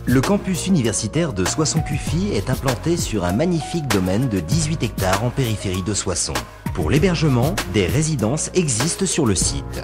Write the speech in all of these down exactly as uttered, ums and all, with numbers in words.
Le campus universitaire de Soissons-Cuffy est implanté sur un magnifique domaine de dix-huit hectares en périphérie de Soissons. Pour l'hébergement, des résidences existent sur le site.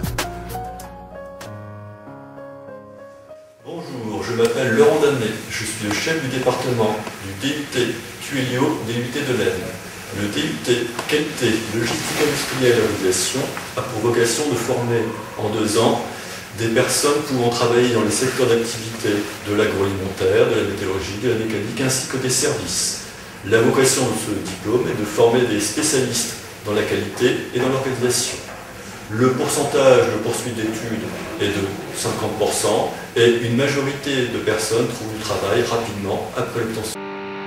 Bonjour, je m'appelle Laurent Damnet, je suis le chef du département du D U T Tuelio D U T de l'Aisne. Le D U T Qualité Logistique Industrielle et Organisation a pour vocation de former en deux ans des personnes pouvant travailler dans les secteurs d'activité de l'agroalimentaire, de la météorologie, de la mécanique ainsi que des services. La vocation de ce diplôme est de former des spécialistes dans la qualité et dans l'organisation. Le pourcentage de poursuite d'études est de cinquante pour cent et une majorité de personnes trouvent du travail rapidement après l'obtention.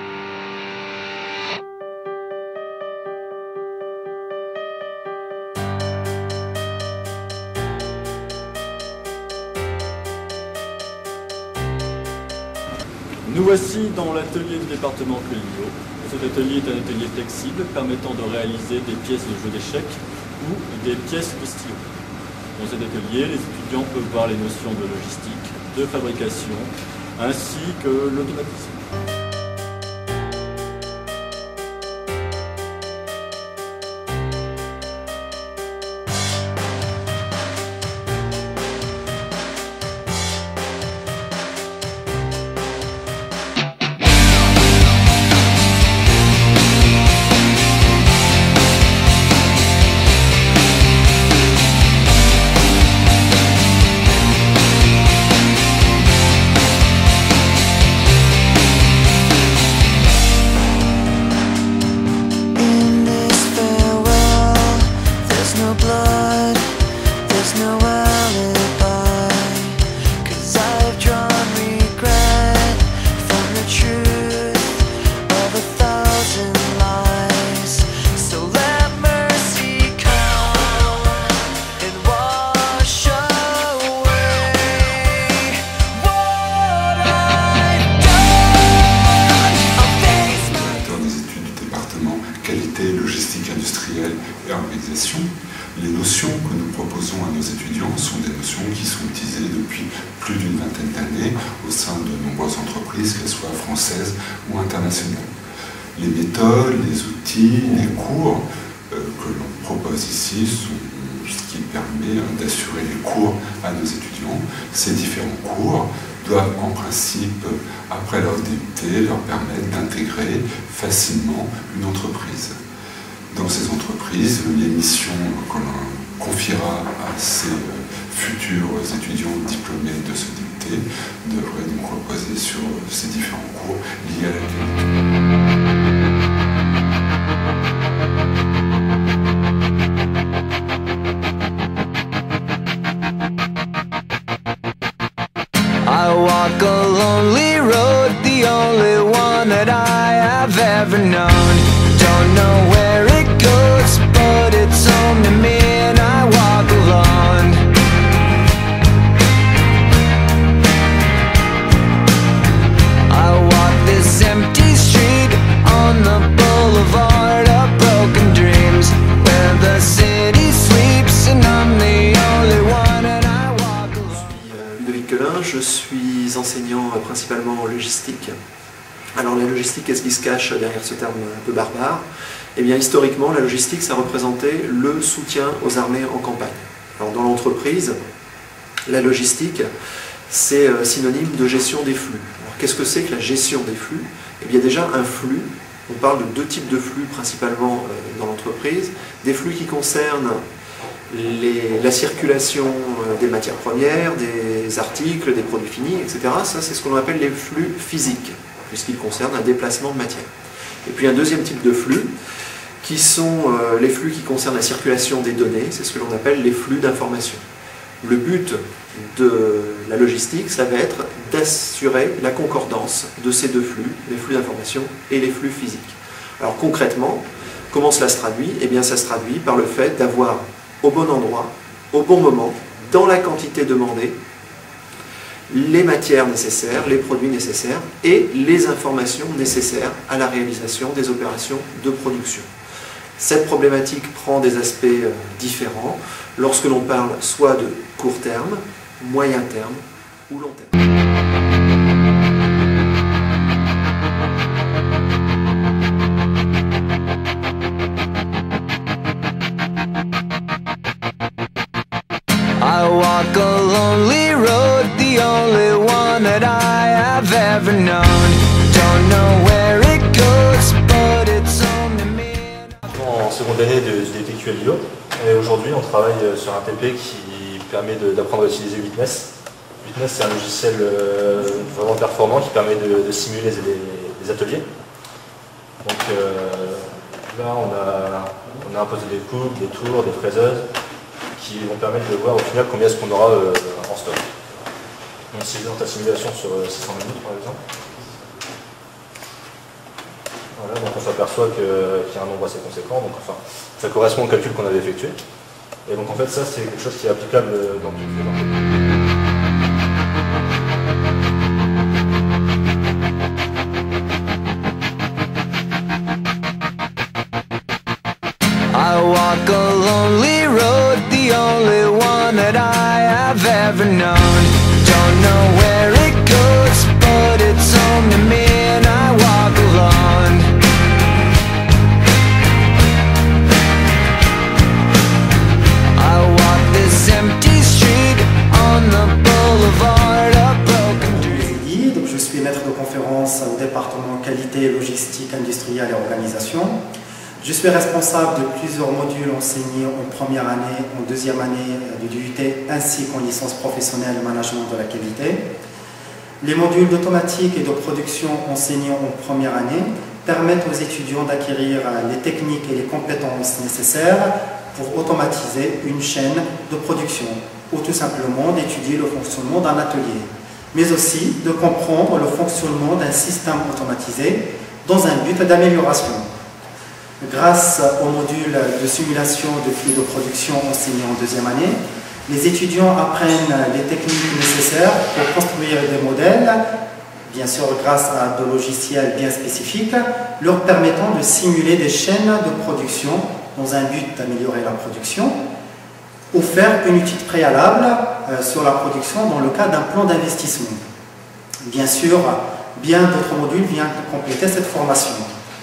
Nous voici dans l'atelier du département Cuelio. Cet atelier est un atelier flexible permettant de réaliser des pièces de jeu d'échecs ou des pièces de stylo. Dans cet atelier, les étudiants peuvent voir les notions de logistique, de fabrication, ainsi que l'automatisme. Qualité, logistique industrielle et organisation. Les notions que nous proposons à nos étudiants sont des notions qui sont utilisées depuis plus d'une vingtaine d'années au sein de nombreuses entreprises, qu'elles soient françaises ou internationales. Les méthodes, les outils, les cours euh, que l'on propose ici sont ce qui permet d'assurer les cours à nos étudiants. Ces différents cours doivent en principe, après leur D U T, leur permettre d'intégrer facilement une entreprise. Dans ces entreprises, les missions que l'on confiera à ces futurs étudiants diplômés de ce D U T devraient donc reposer sur ces différents cours liés à la qualité. I walk a lonely road, the only one that I have ever known. Don't know where it goes, but it's home to me and I walk alone. I walk this empty street on the boulevard of broken dreams, where the city sleeps and I'm the only one and I walk alone. Je suis enseignant principalement en logistique. Alors la logistique, qu'est-ce qui se cache derrière ce terme un peu barbare? Eh bien historiquement, la logistique, ça représentait le soutien aux armées en campagne. Alors dans l'entreprise, la logistique, c'est synonyme de gestion des flux. Alors qu'est-ce que c'est que la gestion des flux? Eh bien déjà un flux, on parle de deux types de flux principalement dans l'entreprise. Des flux qui concernent Les, la circulation des matières premières, des articles, des produits finis, et cetera. Ça, c'est ce qu'on appelle les flux physiques, puisqu'ils concernent un déplacement de matière. Et puis un deuxième type de flux, qui sont euh, les flux qui concernent la circulation des données, c'est ce que l'on appelle les flux d'information. Le but de la logistique, ça va être d'assurer la concordance de ces deux flux, les flux d'information et les flux physiques. Alors concrètement, comment cela se traduit? Eh bien ça se traduit par le fait d'avoir au bon endroit, au bon moment, dans la quantité demandée, les matières nécessaires, les produits nécessaires et les informations nécessaires à la réalisation des opérations de production. Cette problématique prend des aspects différents lorsque l'on parle soit de court terme, moyen terme ou long terme. I've ever known. Don't know where it goes, but it's home to me. En seconde année de D T Q L I O, et aujourd'hui on travaille sur un T P qui permet d'apprendre à utiliser Witness. Witness, c'est un logiciel euh, vraiment performant qui permet de, de simuler les, les ateliers. Donc euh, là on a, on a imposé des coupes, des tours, des fraiseuses qui vont permettre de voir au final combien est-ce qu'on aura euh, en stock. On simule ta simulation sur six cents minutes par exemple. Voilà, donc on s'aperçoit qu'il y a un nombre assez conséquent, donc enfin, ça correspond au calcul qu'on avait effectué. Et donc en fait ça c'est quelque chose qui est applicable dans toutes les entreprises. I walk a lonely road, the only one that I have ever known. Don't know where it goes, but it's home to me and I walk alone. I walk this empty street on the boulevard of broken dreams. Donc je suis maître de conférence au département qualité, logistique, industrielle et organisation. Je suis responsable de plusieurs modules enseignés en première année, en deuxième année du D U T, ainsi qu'en licence professionnelle management de la qualité. Les modules d'automatique et de production enseignés en première année permettent aux étudiants d'acquérir les techniques et les compétences nécessaires pour automatiser une chaîne de production, ou tout simplement d'étudier le fonctionnement d'un atelier, mais aussi de comprendre le fonctionnement d'un système automatisé dans un but d'amélioration. Grâce au module de simulation de flux de production enseigné en deuxième année, les étudiants apprennent les techniques nécessaires pour construire des modèles, bien sûr grâce à des logiciels bien spécifiques, leur permettant de simuler des chaînes de production dans un but d'améliorer la production, ou faire une étude préalable sur la production dans le cas d'un plan d'investissement. Bien sûr, bien d'autres modules viennent compléter cette formation.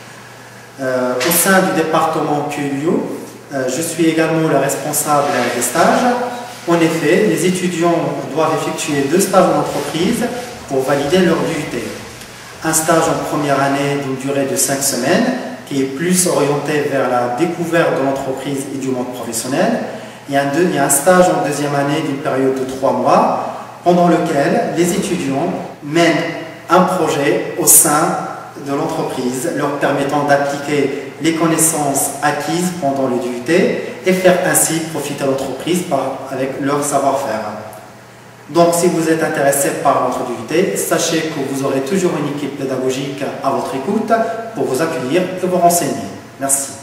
Euh, au sein du département Q L I O, euh, je suis également le responsable des stages. En effet, les étudiants doivent effectuer deux stages en entreprise pour valider leur D U T. Un stage en première année d'une durée de cinq semaines, qui est plus orienté vers la découverte de l'entreprise et du monde professionnel, et un, deux, et un stage en deuxième année d'une période de trois mois, pendant lequel les étudiants mènent un projet au sein de l'entreprise, leur permettant d'appliquer les connaissances acquises pendant le D U T et faire ainsi profiter l'entreprise avec leur savoir-faire. Donc si vous êtes intéressé par votre D U T, sachez que vous aurez toujours une équipe pédagogique à votre écoute pour vous accueillir et vous renseigner. Merci.